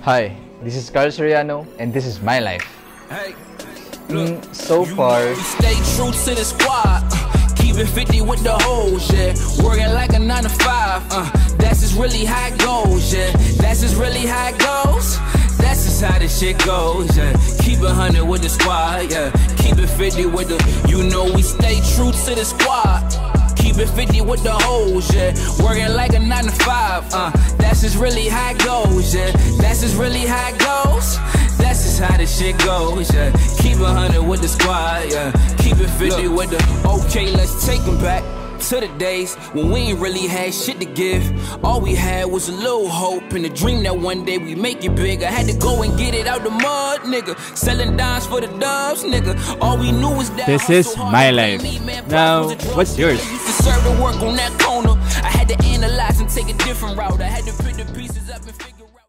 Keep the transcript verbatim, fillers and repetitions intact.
Hi, this is Carl Soriano, and this is my life. Hey, Mm, so far, we stay true to the squad. Uh, keep it fifty with the hoes, yeah. Working like a nine to five. Uh, that's just really how it goes, yeah. That's just really how it goes. That's just how this shit goes, yeah. Keep it one hundred with the squad, yeah. Keep it fifty with the, you know we stay true to the squad. Keep it fifty with the hoes, yeah. Working like a nine to five, uh. That's just really how it goes, yeah. That's just really how it goes. That's just how this shit goes, yeah. Keep it one hundred with the squad, yeah. Keep it fifty Look. with the, okay, let's take them back to the days when we ain't really had shit to give. All we had was a little hope and a dream that one day we make it big. I had to go and get it out the mud, nigga. Selling dimes for the dubs, nigga. All we knew was that This is my life. Now, what's yours? Used to serve the work on that corner. I had to analyze and take a different route. I had to put the pieces up and figure